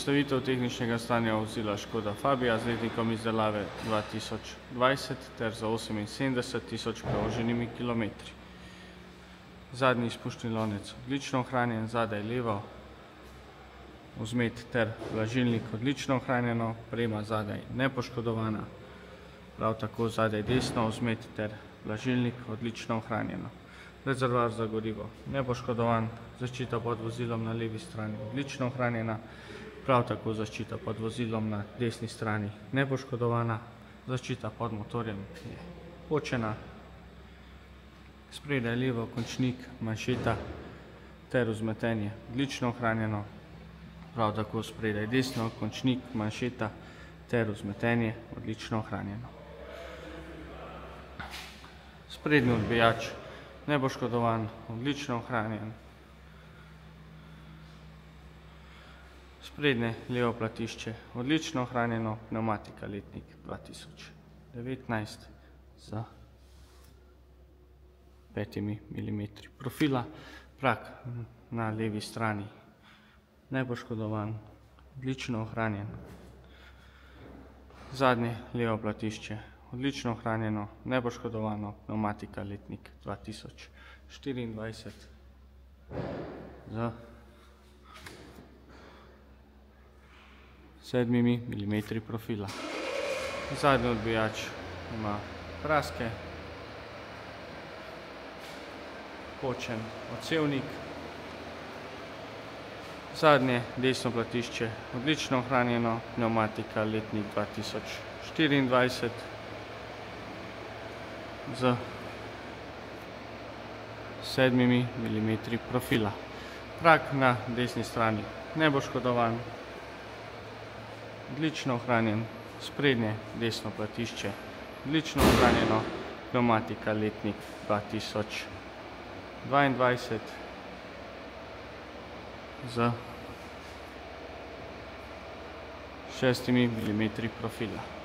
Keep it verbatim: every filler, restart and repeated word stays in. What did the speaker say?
Predstavitev tehničnega stanja vozila Škoda Fabia z letnikom izdelave dva tisoč dvajset ter za oseminsedemdeset tisoč prevoženimi kilometri. Zadnji izpušni lonec odlično ohranjen, zadaj levo, vzmet ter vlažilnik odlično ohranjeno, oprema zadaj nepoškodovana, prav tako zadaj desno vzmet ter vlažilnik odlično ohranjeno. Rezervoar za gorivo nepoškodovan, zaščita pod vozilom na levi strani odlično ohranjena, prav tako zaščita pod vozilom na desni strani nepoškodovana, zaščita pod motorjem je počena, spredaj levo končnik, manšeta ter vzmetenje odlično ohranjeno, prav tako spredaj desno končnik, manšeta ter vzmetenje odlično ohranjeno. Sprednji odbijač nepoškodovan, odlično ohranjen. Sprednje levo platišče odlično ohranjeno, pnevmatika letnik dva tisoč devetnajst z petimi milimetri profila, trak na levi strani nepoškodovan, odlično ohranjen. Zadnje levo platišče odlično ohranjeno, nepoškodovano, pnevmatika letnik dva tisoč štiriindvajset z sedmimi milimetri profila. Zadnji odbijač ima praske, počen odsevnik. Zadnje desno platišče odlično ohranjeno, pnevmatika letnik dva tisoč štiriindvajset z sedmimi milimetri profila. Trak na desni strani nepoškodovan, odlično ohranjen, sprednje desno platišče odlično ohranjeno, pnevmatika letnik dva tisoč dvaindvajset z šestimi milimetri profila.